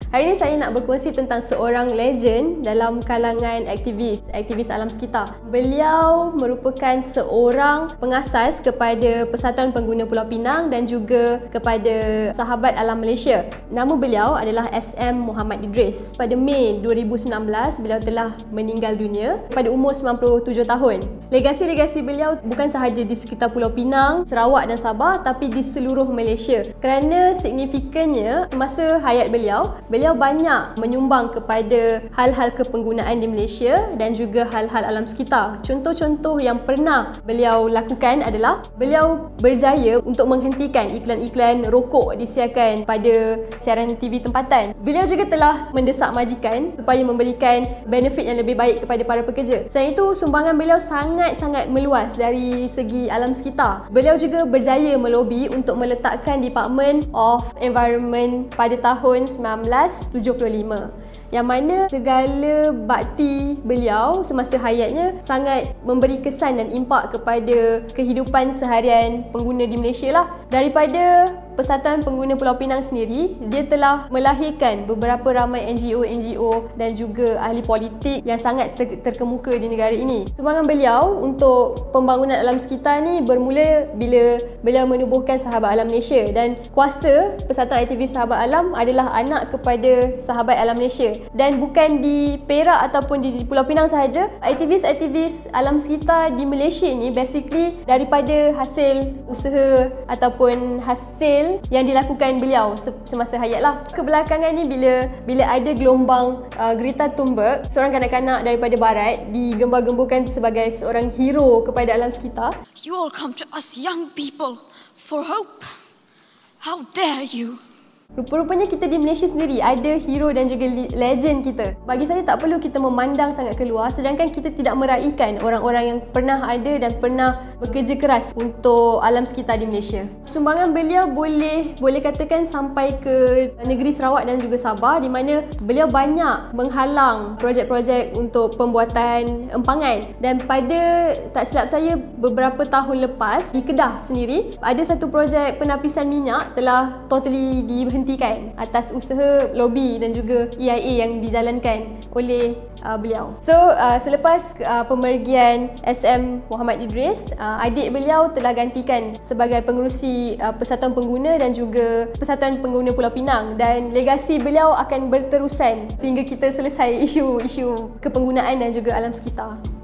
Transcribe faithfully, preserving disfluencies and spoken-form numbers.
Hari ini saya nak berkongsi tentang seorang legend dalam kalangan aktivis, aktivis alam sekitar. Beliau merupakan seorang pengasas kepada Persatuan Pengguna Pulau Pinang dan juga kepada Sahabat Alam Malaysia. Nama beliau adalah S M Muhammad Idris. Pada Mei dua ribu sembilan belas, beliau telah meninggal dunia pada umur sembilan puluh tujuh tahun. Legasi-legasi beliau bukan sahaja di sekitar Pulau Pinang, Sarawak dan Sabah, tapi di seluruh Malaysia. Kerana signifikannya, semasa hayat beliau, beliau banyak menyumbang kepada hal-hal kepenggunaan di Malaysia dan juga hal-hal alam sekitar. Contoh-contoh yang pernah beliau lakukan adalah beliau berjaya untuk menghentikan iklan-iklan rokok disiarkan pada siaran T V tempatan. Beliau juga telah mendesak majikan supaya memberikan benefit yang lebih baik kepada para pekerja. Selain itu, sumbangan beliau sangat-sangat meluas dari segi alam sekitar. Beliau juga berjaya melobi untuk meletakkan Department of Environment pada tahun sembilan belas tujuh puluh lima, yang mana segala bakti beliau semasa hayatnya sangat memberi kesan dan impak kepada kehidupan seharian pengguna di Malaysia lah. Daripada Persatuan Pengguna Pulau Pinang sendiri, dia telah melahirkan beberapa ramai N G O-N G O dan juga ahli politik yang sangat ter terkemuka di negara ini. Sumbangan beliau untuk pembangunan alam sekitar ni bermula bila beliau menubuhkan Sahabat Alam Malaysia, dan kuasa Persatuan Aktivis Sahabat Alam adalah anak kepada Sahabat Alam Malaysia. Dan bukan di Perak ataupun di Pulau Pinang sahaja, aktivis-aktivis alam sekitar di Malaysia ni basically daripada hasil usaha ataupun hasil yang dilakukan beliau semasa hayat lah. Kebelakangan ni bila bila ada gelombang uh, Greta Thunberg, seorang kanak-kanak daripada barat, digembar-gemburkan sebagai seorang hero kepada alam sekitar. You all come to us young people for hope. How dare you? Rupa-rupanya kita di Malaysia sendiri ada hero dan juga legend kita. Bagi saya tak perlu kita memandang sangat keluar, sedangkan kita tidak meraihkan orang-orang yang pernah ada dan pernah bekerja keras untuk alam sekitar di Malaysia. Sumbangan beliau boleh boleh katakan sampai ke negeri Sarawak dan juga Sabah, di mana beliau banyak menghalang projek-projek untuk pembuatan empangan. Dan pada, tak silap saya, beberapa tahun lepas di Kedah sendiri ada satu projek penapisan minyak telah totally dihentikan hentikan atas usaha lobby dan juga E I A yang dijalankan oleh uh, beliau. So uh, selepas uh, pemergian S M Muhammad Idris, uh, adik beliau telah gantikan sebagai pengerusi uh, Persatuan Pengguna dan juga Persatuan Pengguna Pulau Pinang, dan legasi beliau akan berterusan sehingga kita selesai isu-isu kepenggunaan dan juga alam sekitar.